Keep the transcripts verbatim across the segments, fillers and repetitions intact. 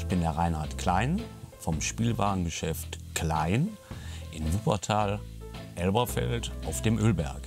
Ich bin der Reinhard Klein vom Spielwarengeschäft Klein in Wuppertal, Elberfeld auf dem Ölberg.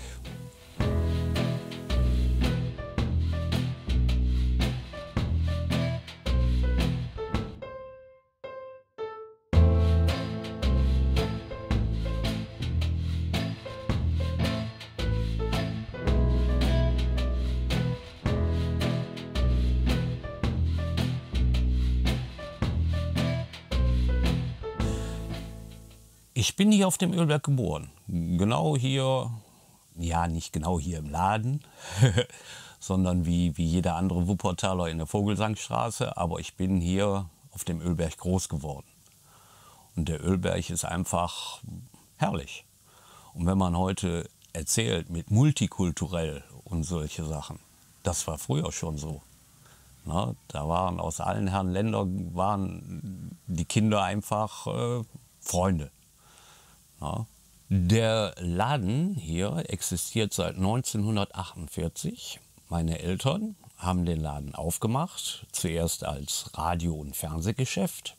Ich bin hier auf dem Ölberg geboren. Genau hier, ja nicht genau hier im Laden, sondern wie, wie jeder andere Wuppertaler in der Vogelsangstraße. Aber ich bin hier auf dem Ölberg groß geworden. Und der Ölberg ist einfach herrlich. Und wenn man heute erzählt mit multikulturell und solche Sachen, das war früher schon so. Na, da waren aus allen Herren Ländern waren die Kinder einfach äh, Freunde. Ja. Der Laden hier existiert seit neunzehnhundertachtundvierzig. Meine Eltern haben den Laden aufgemacht, zuerst als Radio- und Fernsehgeschäft.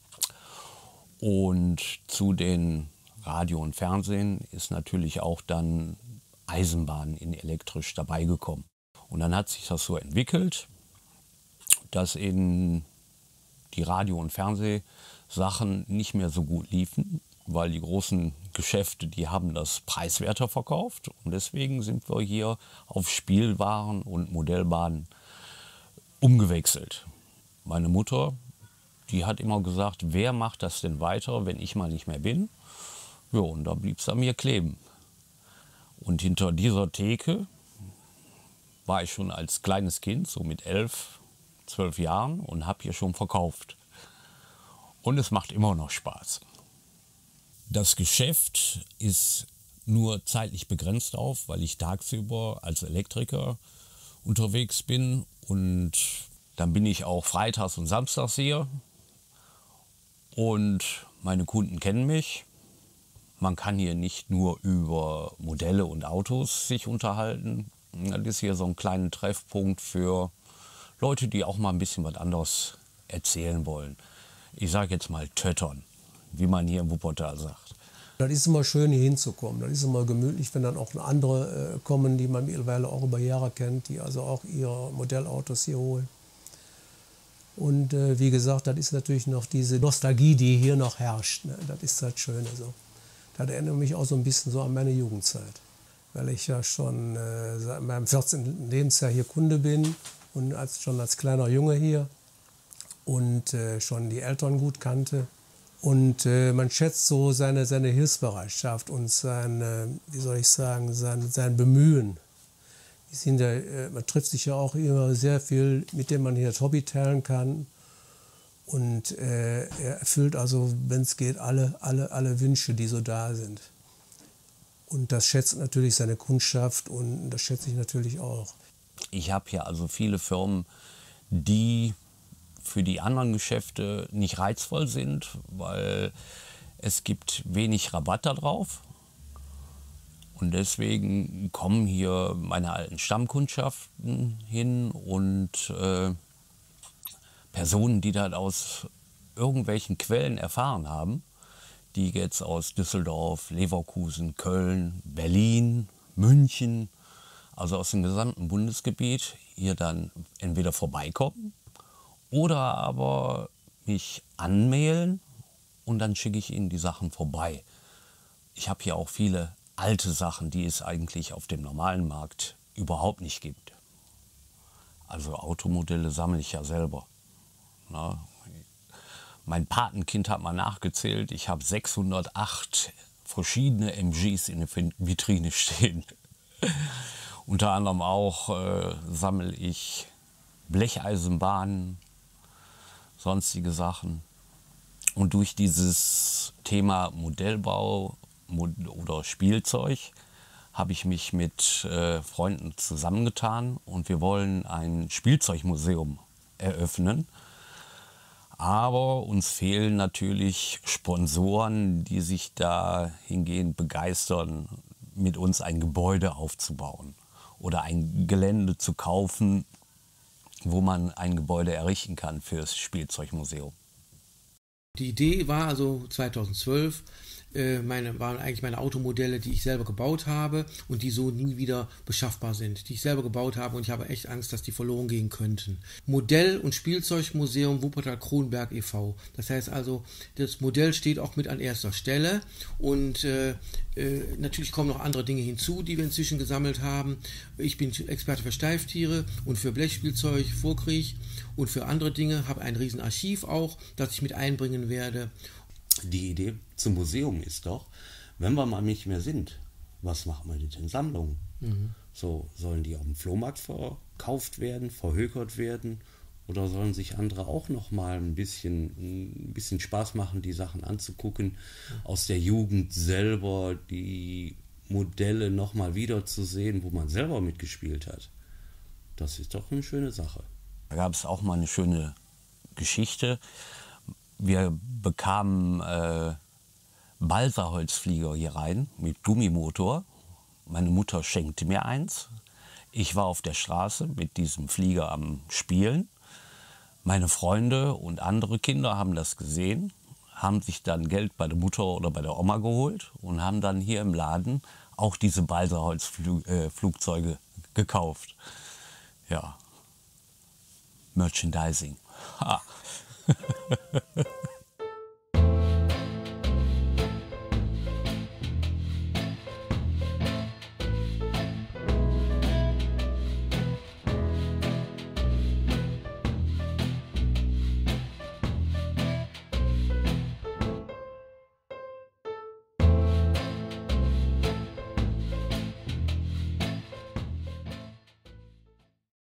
Und zu den Radio und Fernsehen ist natürlich auch dann Eisenbahn in elektrisch dabei gekommen. Und dann hat sich das so entwickelt, dass eben die Radio- und Fernsehsachen nicht mehr so gut liefen, weil die großen Geschäfte, die haben das preiswerter verkauft. Und deswegen sind wir hier auf Spielwaren und Modellbahnen umgewechselt. Meine Mutter, die hat immer gesagt, wer macht das denn weiter, wenn ich mal nicht mehr bin? Ja, und da blieb es an mir kleben. Und hinter dieser Theke war ich schon als kleines Kind, so mit elf, zwölf Jahren, und habe hier schon verkauft. Und es macht immer noch Spaß. Das Geschäft ist nur zeitlich begrenzt auf, weil ich tagsüber als Elektriker unterwegs bin. Und dann bin ich auch freitags und samstags hier. Und meine Kunden kennen mich. Man kann hier nicht nur über Modelle und Autos sich unterhalten. Das ist hier so ein kleiner Treffpunkt für Leute, die auch mal ein bisschen was anderes erzählen wollen. Ich sage jetzt mal töttern, wie man hier im Wuppertal sagt. Das ist immer schön, hier hinzukommen. Das ist immer gemütlich, wenn dann auch andere äh, kommen, die man mittlerweile auch über Jahre kennt, die also auch ihre Modellautos hier holen. Und äh, wie gesagt, das ist natürlich noch diese Nostalgie, die hier noch herrscht. Ne? Das ist das Schöne so. Das erinnert mich auch so ein bisschen so an meine Jugendzeit. Weil ich ja schon äh, seit meinem vierzehnten Lebensjahr hier Kunde bin und als, schon als kleiner Junge hier und äh, schon die Eltern gut kannte. Und äh, man schätzt so seine, seine Hilfsbereitschaft und sein, äh, wie soll ich sagen, sein, sein Bemühen. Die sind ja, äh, man trifft sich ja auch immer sehr viel, mit dem man hier das Hobby teilen kann. Und äh, er erfüllt also, wenn es geht, alle, alle, alle Wünsche, die so da sind. Und das schätzt natürlich seine Kundschaft und das schätze ich natürlich auch. Ich habe hier also viele Firmen, die für die anderen Geschäfte nicht reizvoll sind, weil es gibt wenig Rabatt darauf. Und deswegen kommen hier meine alten Stammkundschaften hin und äh, Personen, die das aus irgendwelchen Quellen erfahren haben, die jetzt aus Düsseldorf, Leverkusen, Köln, Berlin, München, also aus dem gesamten Bundesgebiet, hier dann entweder vorbeikommen oder aber mich anmailen und dann schicke ich ihnen die Sachen vorbei. Ich habe hier auch viele alte Sachen, die es eigentlich auf dem normalen Markt überhaupt nicht gibt. Also Automodelle sammle ich ja selber. Na, mein Patenkind hat mal nachgezählt, ich habe sechshundertacht verschiedene M Gs in der Vitrine stehen. Unter anderem auch äh, sammle ich Blecheisenbahnen, sonstige Sachen. Und durch dieses Thema Modellbau Mod oder Spielzeug habe ich mich mit äh, Freunden zusammengetan und wir wollen ein Spielzeugmuseum eröffnen. Aber uns fehlen natürlich Sponsoren, die sich dahingehend begeistern, mit uns ein Gebäude aufzubauen oder ein Gelände zu kaufen, wo man ein Gebäude errichten kann für das Spielzeugmuseum. Die Idee war also zweitausendzwölf, äh, meine, waren eigentlich meine Automodelle, die ich selber gebaut habe und die so nie wieder beschaffbar sind, die ich selber gebaut habe und ich habe echt Angst, dass die verloren gehen könnten. Modell- und Spielzeugmuseum Wuppertal-Kronberg e V. Das heißt also, das Modell steht auch mit an erster Stelle und äh, äh, natürlich kommen noch andere Dinge hinzu, die wir inzwischen gesammelt haben. Ich bin Experte für Steiftiere und für Blechspielzeug, Vorkrieg und für andere Dinge, habe ein Riesenarchiv auch, das ich mit einbringen werde. Die Idee zum Museum ist doch, wenn wir mal nicht mehr sind, was machen wir mit den Sammlungen? Mhm. So, sollen die auf dem Flohmarkt verkauft werden, verhökert werden oder sollen sich andere auch noch mal ein bisschen, ein bisschen Spaß machen, die Sachen anzugucken, mhm. aus der Jugend selber die Modelle noch mal wieder zu sehen, wo man selber mitgespielt hat? Das ist doch eine schöne Sache. Da gab es auch mal eine schöne Geschichte. Wir bekamen äh, Balsaholzflieger hier rein mit Gummimotor. Meine Mutter schenkte mir eins. Ich war auf der Straße mit diesem Flieger am Spielen. Meine Freunde und andere Kinder haben das gesehen, haben sich dann Geld bei der Mutter oder bei der Oma geholt und haben dann hier im Laden auch diese Balsaholzflugzeuge äh, gekauft. Ja, Merchandising. Ha.